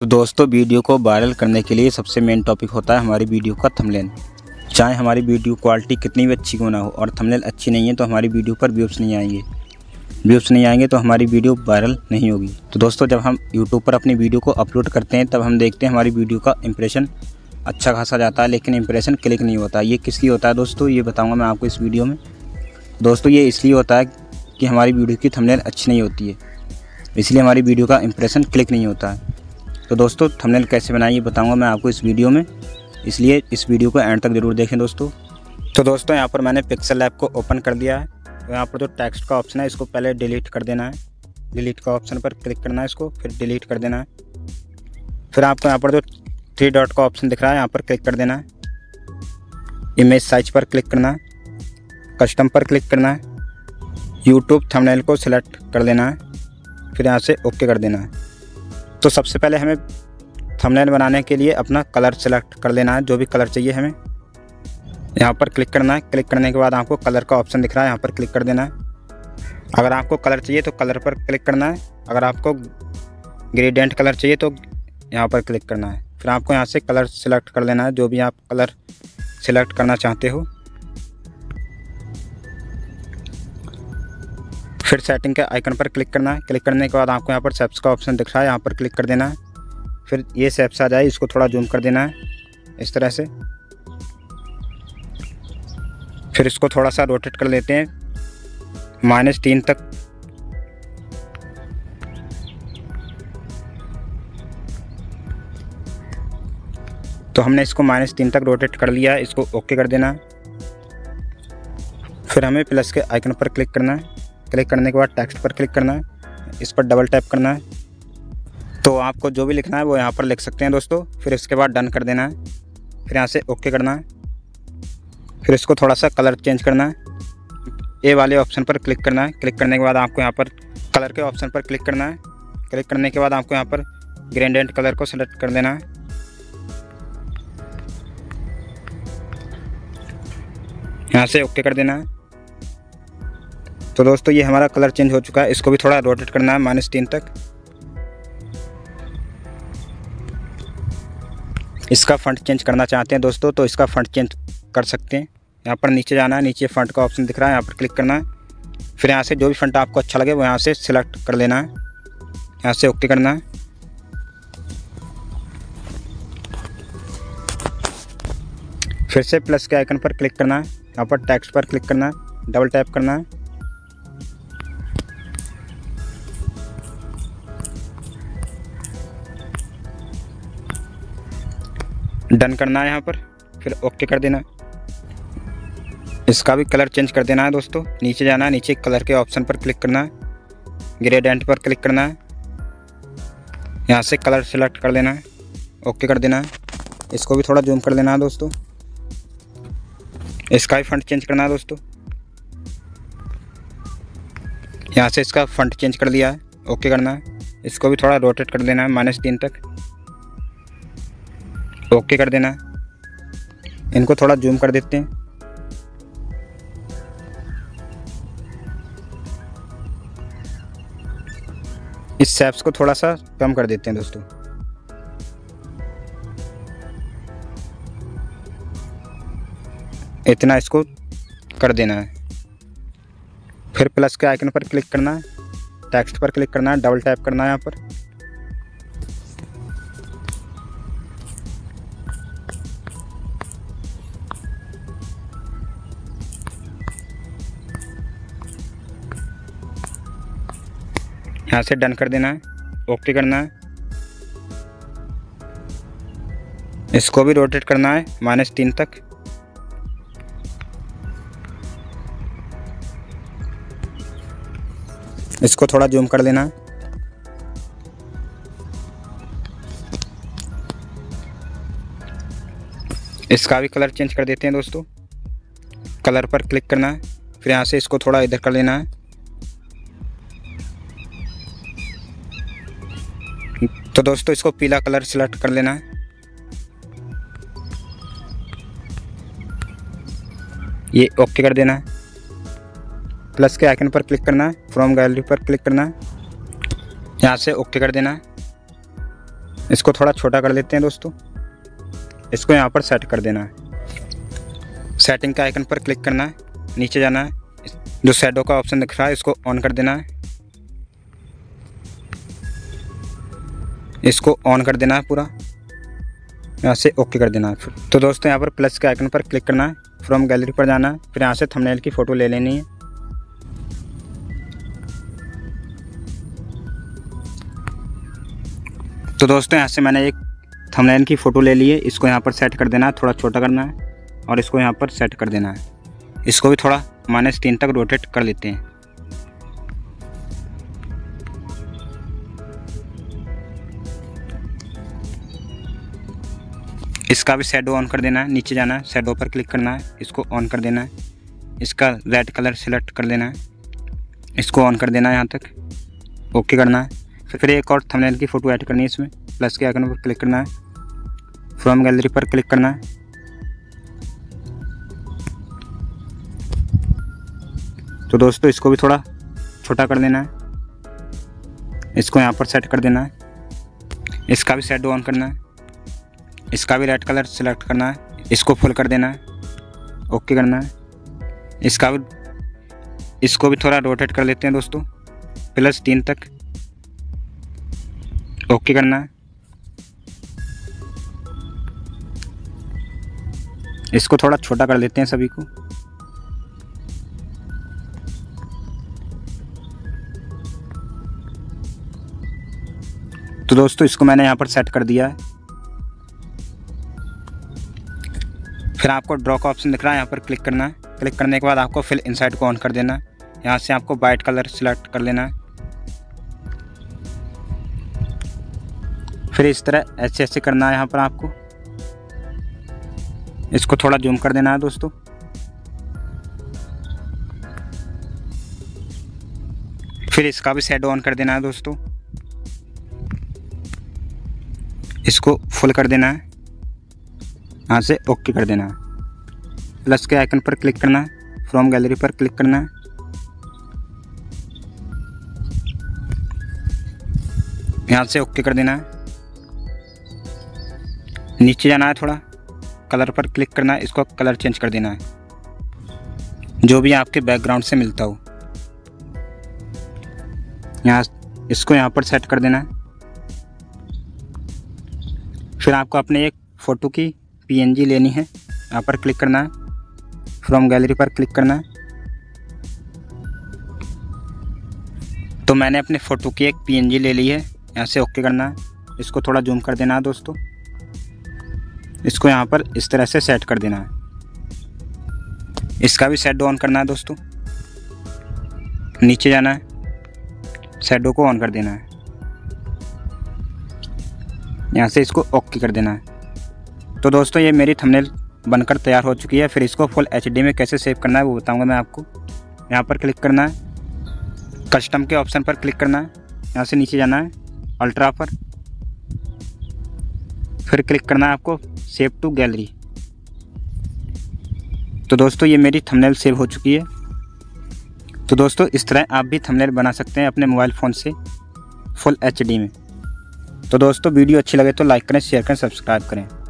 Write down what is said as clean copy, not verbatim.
तो दोस्तों, वीडियो को वायरल करने के लिए सबसे मेन टॉपिक होता है हमारी वीडियो का थंबनेल। चाहे हमारी वीडियो क्वालिटी कितनी भी अच्छी क्यों ना हो और थंबनेल अच्छी नहीं है तो हमारी वीडियो पर व्यूज़ नहीं आएंगे। व्यूज़ नहीं आएंगे तो हमारी वीडियो वायरल नहीं होगी। तो दोस्तों, जब हम यूट्यूब पर अपनी वीडियो को अपलोड करते हैं तब हम देखते हैं हमारी वीडियो का इंप्रेशन अच्छा खासा जाता है, लेकिन इंप्रेशन क्लिक नहीं होता। ये किस लिए होता है दोस्तों, ये बताऊँगा मैं आपको इस वीडियो में। दोस्तों, ये इसलिए होता है कि हमारी वीडियो की थंबनेल अच्छी नहीं होती है, इसलिए हमारी वीडियो का इंप्रेशन क्लिक नहीं होता है। तो दोस्तों, थंबनेल कैसे बनाएं ये बताऊंगा मैं आपको इस वीडियो में, इसलिए इस वीडियो को एंड तक ज़रूर देखें दोस्तों। तो दोस्तों, यहाँ पर मैंने पिक्सेल लैब को ओपन कर दिया है। तो यहाँ पर जो टेक्स्ट का ऑप्शन है इसको पहले डिलीट कर देना है। डिलीट का ऑप्शन पर क्लिक करना है, इसको फिर डिलीट कर देना है। फिर आपको यहाँ पर जो 3 डॉट का ऑप्शन दिख रहा है यहाँ पर क्लिक कर देना है। इमेज साइज पर क्लिक करना है, कस्टम पर क्लिक करना है, यूट्यूब थंबनेल को सिलेक्ट कर लेना है, फिर यहाँ से ओके कर देना है। तो सबसे पहले हमें थंबनेल बनाने के लिए अपना कलर सेलेक्ट कर लेना है, जो भी कलर चाहिए हमें। यहाँ पर क्लिक करना है। क्लिक करने के बाद आपको कलर का ऑप्शन दिख रहा है, यहाँ पर क्लिक कर देना है। अगर आपको कलर चाहिए तो कलर पर क्लिक करना है, अगर आपको ग्रेडियंट कलर चाहिए तो यहाँ पर क्लिक करना है। फिर आपको यहाँ से कलर सेलेक्ट कर लेना है, जो भी आप कलर सेलेक्ट करना चाहते हो। फिर सेटिंग के आइकन पर क्लिक करना है। क्लिक करने के बाद आपको यहाँ पर शेप्स का ऑप्शन दिख रहा है, यहाँ पर क्लिक कर देना है। फिर ये शेप्स आ जाए, इसको थोड़ा जूम कर देना है इस तरह से। फिर इसको थोड़ा सा रोटेट कर लेते हैं -3 तक। तो हमने इसको -3 तक रोटेट कर लिया है, इसको ओके कर देना है। फिर हमें प्लस के आइकन पर क्लिक करना है। क्लिक करने के बाद टेक्स्ट पर क्लिक करना है, इस पर डबल टैप करना है। तो आपको जो भी लिखना है वो यहाँ पर लिख सकते हैं दोस्तों। फिर इसके बाद डन कर देना है, फिर यहाँ से ओके करना है। फिर इसको थोड़ा सा कलर चेंज करना है, ए वाले ऑप्शन पर क्लिक करना है। क्लिक करने के बाद आपको यहाँ पर कलर के ऑप्शन पर क्लिक करना है। क्लिक करने के बाद आपको यहाँ पर ग्रेडियंट कलर को सेलेक्ट कर देना है। यहाँ से ओके कर देना है। तो दोस्तों, ये हमारा कलर चेंज हो चुका है, इसको भी थोड़ा रोटेट करना है -3 तक। इसका फॉन्ट चेंज करना चाहते हैं दोस्तों तो इसका फॉन्ट चेंज कर सकते हैं। यहाँ पर नीचे जाना है, नीचे फॉन्ट का ऑप्शन दिख रहा है, यहाँ पर क्लिक करना है। फिर यहाँ से जो भी फॉन्ट आपको अच्छा लगे वो यहाँ से सिलेक्ट कर लेना है, यहाँ से ओके करना है। फिर से प्लस के आइकन पर क्लिक करना है, यहाँ पर टेक्स्ट पर क्लिक करना है, डबल टैप करना है। डन करना है यहाँ पर, फिर ओके कर देना। इसका भी कलर चेंज कर देना है दोस्तों। नीचे जाना है, नीचे कलर के ऑप्शन पर क्लिक करना है, ग्रेडियंट पर क्लिक करना है, यहाँ से कलर सेलेक्ट कर लेना है, ओके कर देना है। इसको भी थोड़ा जूम कर लेना है दोस्तों। इसका भी फॉन्ट चेंज करना है दोस्तों। यहाँ से इसका फॉन्ट चेंज कर दिया है, ओके करना है। इसको भी थोड़ा रोटेट कर देना है -3 तक, ओके कर देना है। इनको थोड़ा जूम कर देते हैं। इस शेप्स को थोड़ा सा कम कर देते हैं दोस्तों। इतना इसको कर देना है। फिर प्लस के आइकन पर क्लिक करना है, टेक्स्ट पर क्लिक करना है, डबल टैप करना है यहाँ पर। यहाँ से डन कर देना है, ओके करना है। इसको भी रोटेट करना है -3 तक। इसको थोड़ा जूम कर लेना है। इसका भी कलर चेंज कर देते हैं दोस्तों। कलर पर क्लिक करना है, फिर यहाँ से इसको थोड़ा इधर कर लेना है। तो दोस्तों, इसको पीला कलर सेलेक्ट कर लेना है। ये ओके कर देना है। प्लस के आइकन पर क्लिक करना है, फ्रॉम गैलरी पर क्लिक करना है, यहाँ से ओके कर देना है। इसको थोड़ा छोटा कर लेते हैं दोस्तों। इसको यहाँ पर सेट कर देना है। सेटिंग के आइकन पर क्लिक करना है, नीचे जाना है, जो शैडो का ऑप्शन दिख रहा है इसको ऑन कर देना है। इसको ऑन कर देना है पूरा, यहाँ से ओके कर देना है। फिर तो दोस्तों यहाँ पर प्लस के आइकन पर क्लिक करना है, फ्रॉम गैलरी पर जाना है, फिर यहाँ से थंबनेल की फ़ोटो ले लेनी है। तो दोस्तों यहाँ से मैंने एक थंबनेल की फ़ोटो ले ली है। इसको यहाँ पर सेट कर देना है, थोड़ा छोटा करना है और इसको यहाँ पर सेट कर देना है। इसको भी थोड़ा -3 तक रोटेट कर लेते हैं। इसका भी शैडो ऑन कर देना है, नीचे जाना है, शैडो पर क्लिक करना है, इसको ऑन कर देना है। इसका रेड कलर सिलेक्ट कर देना है, इसको ऑन कर देना है यहाँ तक, ओके करना है। फिर एक और थंबनेल की फ़ोटो ऐड करनी है। इसमें प्लस के आइकन पर क्लिक करना है, फ्रॉम गैलरी पर क्लिक करना है। तो दोस्तों इसको भी थोड़ा छोटा कर देना है, इसको यहाँ पर सेट कर देना है। इसका भी शैडो ऑन करना है, इसका भी रेड कलर सिलेक्ट करना है, इसको फुल कर देना है, ओके करना है। इसको भी थोड़ा रोटेट कर लेते हैं दोस्तों, +3 तक, ओके करना है। इसको थोड़ा छोटा कर लेते हैं सभी को। तो दोस्तों इसको मैंने यहाँ पर सेट कर दिया है। फिर आपको ड्रॉ का ऑप्शन दिख रहा है, यहाँ पर क्लिक करना है। क्लिक करने के बाद आपको फिल इनसाइड को ऑन कर देना है। यहाँ से आपको वाइट कलर सिलेक्ट कर लेना है। फिर इस तरह ऐसे करना है यहाँ पर आपको। इसको थोड़ा जूम कर देना है दोस्तों। फिर इसका भी शैडो ऑन कर देना है दोस्तों। इसको फुल कर देना है, यहाँ से ओके कर देना है। प्लस के आइकन पर क्लिक करना है, फ्रॉम गैलरी पर क्लिक करना है। यहाँ से ओके कर देना है। नीचे जाना है, थोड़ा कलर पर क्लिक करना है, इसको कलर चेंज कर देना है जो भी आपके बैकग्राउंड से मिलता हो। इसको यहाँ पर सेट कर देना है। फिर आपको अपने एक फ़ोटो की PNG लेनी है, यहाँ पर क्लिक करना है, फ्रॉम गैलरी पर क्लिक करना है। तो मैंने अपने फ़ोटो की एक PNG ले ली है, यहाँ से ओके करना है। इसको थोड़ा जूम कर देना है दोस्तों। इसको यहाँ पर इस तरह से सेट कर देना है। इसका भी शैडो ऑन करना है दोस्तों। नीचे जाना है, शैडो को ऑन कर देना है, यहाँ से इसको ओके कर देना है। तो दोस्तों ये मेरी थंबनेल बनकर तैयार हो चुकी है। फिर इसको फुल HD में कैसे सेव करना है वो बताऊंगा मैं आपको। यहाँ पर क्लिक करना है, कस्टम के ऑप्शन पर क्लिक करना है, यहाँ से नीचे जाना है, अल्ट्रा पर, फिर क्लिक करना है आपको सेव टू गैलरी। तो दोस्तों ये मेरी थंबनेल सेव हो चुकी है। तो दोस्तों इस तरह आप भी थंबनेल बना सकते हैं अपने मोबाइल फ़ोन से फुल HD में। तो दोस्तों वीडियो अच्छी लगे तो लाइक करें, शेयर करें, सब्सक्राइब करें।